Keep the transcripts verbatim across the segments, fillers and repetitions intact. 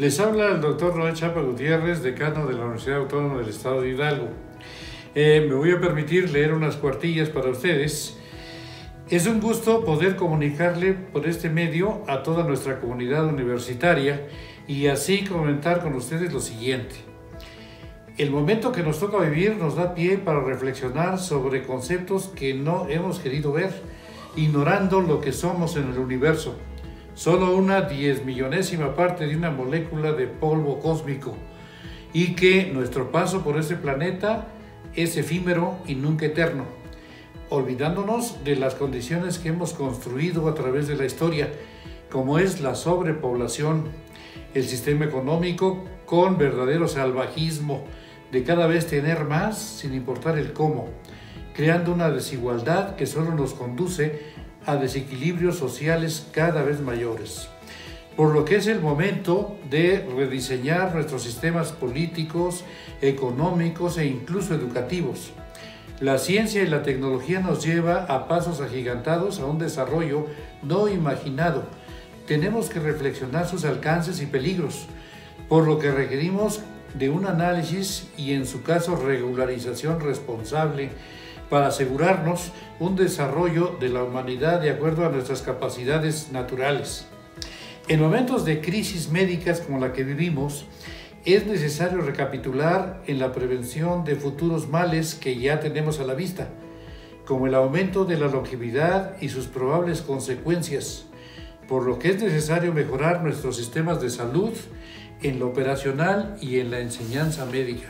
Les habla el doctor Noé Chapa Gutiérrez, decano de la Universidad Autónoma del Estado de Hidalgo. Eh, me voy a permitir leer unas cuartillas para ustedes. Es un gusto poder comunicarle por este medio a toda nuestra comunidad universitaria y así comentar con ustedes lo siguiente. El momento que nos toca vivir nos da pie para reflexionar sobre conceptos que no hemos querido ver, ignorando lo que somos en el universo. Solo una diez millonésima parte de una molécula de polvo cósmico, y que nuestro paso por este planeta es efímero y nunca eterno, olvidándonos de las condiciones que hemos construido a través de la historia, como es la sobrepoblación, el sistema económico con verdadero salvajismo de cada vez tener más sin importar el cómo, creando una desigualdad que solo nos conduce a desequilibrios sociales cada vez mayores. Por lo que es el momento de rediseñar nuestros sistemas políticos, económicos e incluso educativos. La ciencia y la tecnología nos lleva a pasos agigantados a un desarrollo no imaginado. Tenemos que reflexionar sus alcances y peligros, por lo que requerimos de un análisis y, en su caso, regularización responsable para asegurarnos un desarrollo de la humanidad de acuerdo a nuestras capacidades naturales. En momentos de crisis médicas como la que vivimos, es necesario recapitular en la prevención de futuros males que ya tenemos a la vista, como el aumento de la longevidad y sus probables consecuencias, por lo que es necesario mejorar nuestros sistemas de salud en lo operacional y en la enseñanza médica.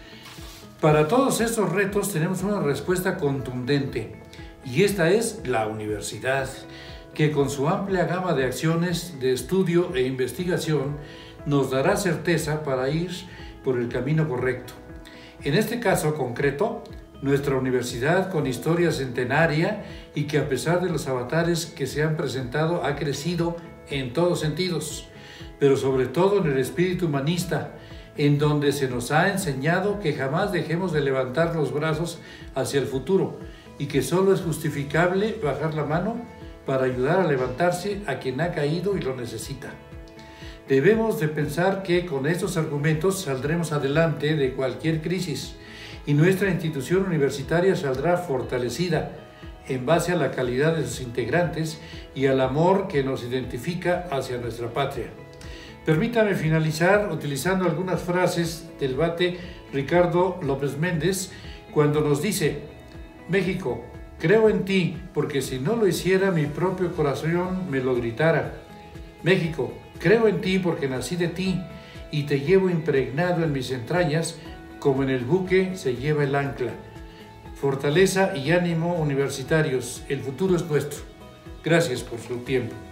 Para todos estos retos tenemos una respuesta contundente, y esta es la universidad, que con su amplia gama de acciones de estudio e investigación nos dará certeza para ir por el camino correcto. En este caso concreto, nuestra universidad, con historia centenaria y que a pesar de los avatares que se han presentado, ha crecido en todos sentidos, pero sobre todo en el espíritu humanista, en donde se nos ha enseñado que jamás dejemos de levantar los brazos hacia el futuro y que solo es justificable bajar la mano para ayudar a levantarse a quien ha caído y lo necesita. Debemos de pensar que con estos argumentos saldremos adelante de cualquier crisis y nuestra institución universitaria saldrá fortalecida en base a la calidad de sus integrantes y al amor que nos identifica hacia nuestra patria. Permítame finalizar utilizando algunas frases del bate Ricardo López Méndez cuando nos dice: México, creo en ti, porque si no lo hiciera mi propio corazón me lo gritara. México, creo en ti porque nací de ti y te llevo impregnado en mis entrañas como en el buque se lleva el ancla. Fortaleza y ánimo universitarios, el futuro es nuestro. Gracias por su tiempo.